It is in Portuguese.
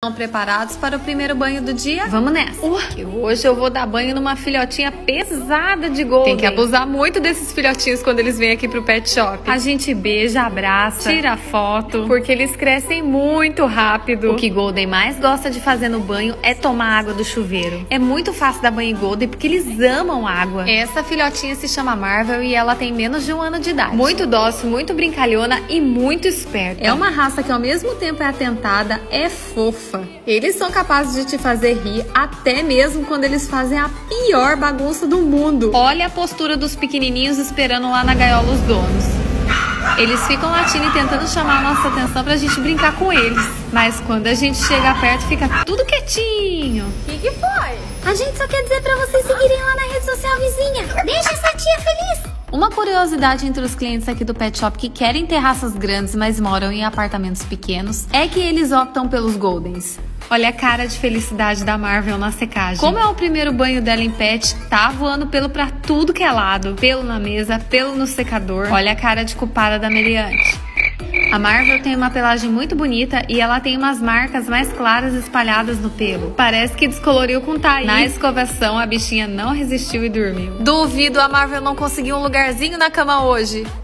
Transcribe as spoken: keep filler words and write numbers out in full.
Preparados para o primeiro banho do dia? Vamos nessa! Uh, hoje eu vou dar banho numa filhotinha pesada de Golden. Tem que abusar muito desses filhotinhos quando eles vêm aqui pro pet shop. A gente beija, abraça, tira foto, porque eles crescem muito rápido. O que Golden mais gosta de fazer no banho é tomar água do chuveiro. É muito fácil dar banho em Golden porque eles amam água. Essa filhotinha se chama Marvel e ela tem menos de um ano de idade. Muito dócil, muito brincalhona e muito esperta. É uma raça que ao mesmo tempo é atentada, é fofa. Eles são capazes de te fazer rir até mesmo quando eles fazem a pior bagunça do mundo. Olha a postura dos pequenininhos esperando lá na gaiola os donos. Eles ficam latindo e tentando chamar a nossa atenção pra gente brincar com eles. Mas quando a gente chega perto, fica tudo quietinho. O que, que foi? A gente só quer dizer pra vocês seguirem lá na rede social vizinha. Deixa essa tia feliz. Uma curiosidade entre os clientes aqui do Pet Shop que querem ter raças grandes, mas moram em apartamentos pequenos, é que eles optam pelos Goldens. Olha a cara de felicidade da Marvel na secagem. Como é o primeiro banho dela em pet, tá voando pelo pra tudo que é lado. Pelo na mesa, pelo no secador. Olha a cara de culpada da meliante. A Marvel tem uma pelagem muito bonita e ela tem umas marcas mais claras espalhadas no pelo. Parece que descoloriu com Thaís. Na escovação, a bichinha não resistiu e dormiu. Duvido a Marvel não conseguir um lugarzinho na cama hoje.